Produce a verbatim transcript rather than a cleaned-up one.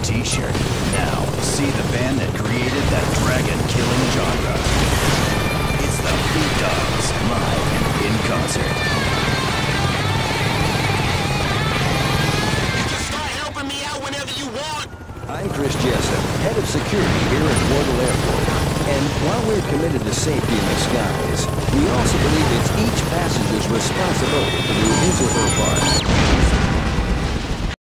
t-shirt. Now, see the band that created that dragon-killing genre. It's the Beat Dogs, live in concert. You can start helping me out whenever you want. I'm Chris Jessup, head of security here at Wardle Airport. And while we're committed to safety in the skies, we also believe it's each passenger's responsibility to do his or her part.